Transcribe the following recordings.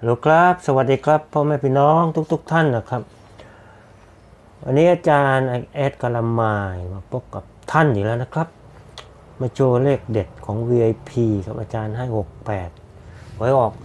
ฮัลโหลครับสวัสดีครับพ่อแม่พี่น้องทุกท่านนะครับวันนี้อาจารย์แอดกะละมายมาพบกับท่านอีกแล้วนะครับมาโชว์เลขเด็ดของ VIP ครับอาจารย์ให้68ไว้ออก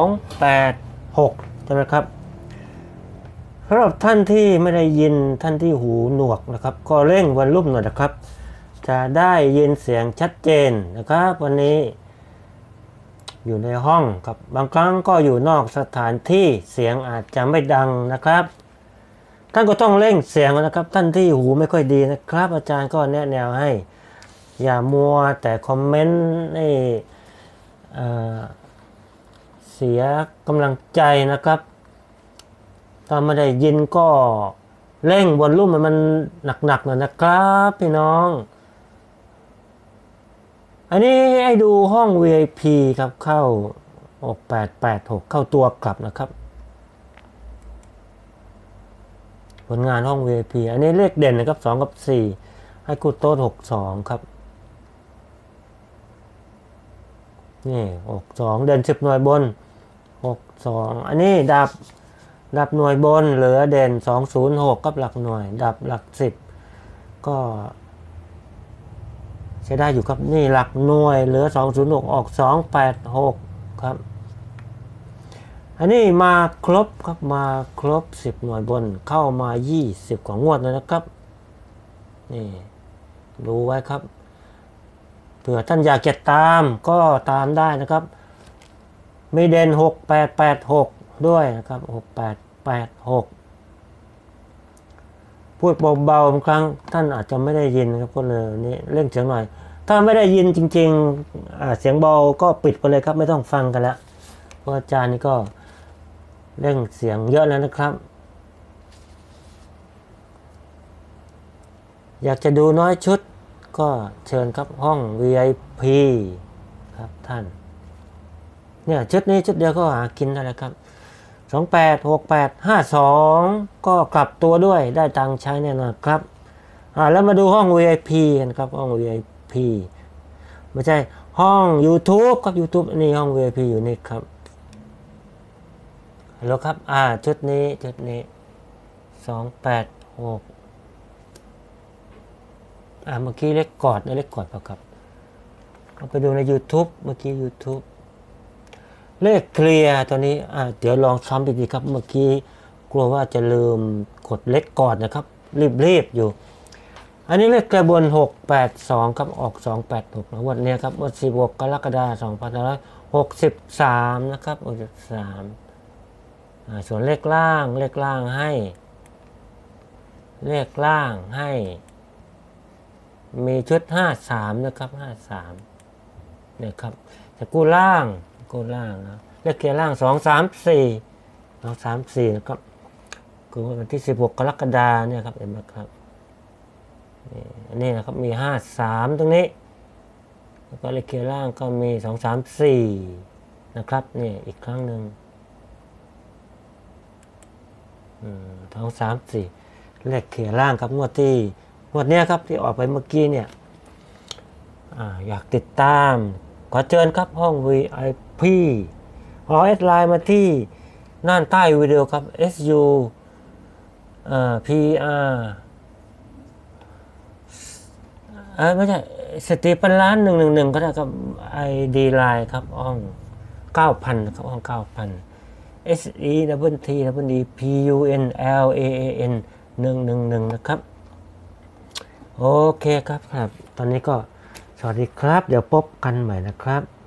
286ใช่ไหมครับสำหรับท่านที่ไม่ได้ยินท่านที่หูหนวกนะครับก็เร่งวอลลุ่มหน่อยนะครับจะได้ยินเสียงชัดเจนนะครับวันนี้อยู่ในห้องครับบางครั้งก็อยู่นอกสถานที่เสียงอาจจะไม่ดังนะครับท่านก็ต้องเร่งเสียงนะครับท่านที่หูไม่ค่อยดีนะครับอาจารย์ก็แนะแนวให้อย่ามัวแต่คอมเมนต์ให้เสียกำลังใจนะครับถ้าไม่ได้ยินก็เร่งวอลลุ่มมันหนักๆหน่อยนะครับพี่น้องอันนี้ให้ดูห้อง VIP ครับเข้า6886เข้าตัวกลับนะครับผลงานห้อง VIP อันนี้เลขเด่นนะครับ2กับ4ให้กูโต๊ด62ครับนี่62เด่น10หน่วยบน62อันนี้ดับหน่วยบนเหลือเด่น206กับหลักหน่วยดับหลัก10ก็ใช้ได้อยู่ครับนี่หลักหน่วยเหลือ206ออก286ครับอันนี้มาครบครับมาครบ10หน่วยบนเข้ามา20กว่างวดแล้วนะครับนี่ดูไว้ครับเผื่อท่านอยากจะตามก็ตามได้นะครับมีเด่น6886ด้วยนะครับ6886พูดเบาๆบางครั้งท่านอาจจะไม่ได้ยินครับก็เลยนี่เร่งเสียงหน่อยถ้าไม่ได้ยินจริงๆเสียงเบาก็ปิดไปเลยครับไม่ต้องฟังกันแล้วเพราะอาจารย์นี่ก็เร่งเสียงเยอะแล้วนะครับอยากจะดูน้อยชุดก็เชิญครับห้อง VIP ครับท่านเนี่ยชุดนี้ชุดเดียวก็หากินได้แล้วครับ286852ก็กลับตัวด้วยได้ตังค์ใช้แน่นอนครับแล้วมาดูห้อง VIP กันครับห้อง VIP ไม่ใช่ห้อง YouTube ครับ YouTube นี่ห้อง VIP อยู่นี่ครับฮัลโหลครับชุดนี้286เมื่อกี้เลขกอดเปล่าครับเอาไปดูใน YouTube เมื่อกี้ YouTube เลขเคลียร์ตัวนี้เดี๋ยวลองซ้ำอีกทีครับเมื่อกี้กลัวว่าจะลืมกดเลขกอดนะครับรีบอยู่อันนี้เลขกระบวน682ครับออก286นะวันนี้ครับวัน16กรกฎาคม2563นะครับ63ส่วนเลขล่างให้มีชุด53นะครับ53เนี่ยครับจะกู้ล่างนะเลขเคียร์ล่าง234นะครับคือวันที่16กรกฎาคมเนี่ยครับเห็นไหมครับนี่นะครับมี53ตรงนี้แล้วก็เลขเคียร์ล่างก็มี234นะครับนี่อีกครั้งหนึ่ง234เลขเคียร์ล่างครับงวดนี้ครับที่ออกไปเมื่อกี้เนี่ยอยากติดตามขอเชิญครับห้อง VIP ขอแอดไลน์มาที่ด้านใต้วิดีโอครับ SU PR ไม่ใช่สตีปันล้าน111ก็ได้ครับ ID ไลน์ครับห้อง 9,000 นะครับห้อง 9,000 SEWTWEPUNLAAN 111นะครับโอเคครับตอนนี้ก็สวัสดีครับเดี๋ยวพบกันใหม่นะครับ